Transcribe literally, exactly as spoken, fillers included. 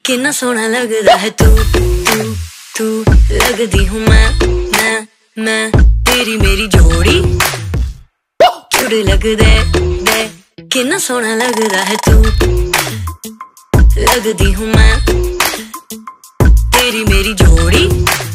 कितना सोना लगदा है तू तू तू लगदी हूँ मैं मैं मैं तेरी मेरी जोड़ी जुड़ लगदे दे कितना सोना लगदा है तू लगदी हूँ मैं तेरी मेरी जोड़ी।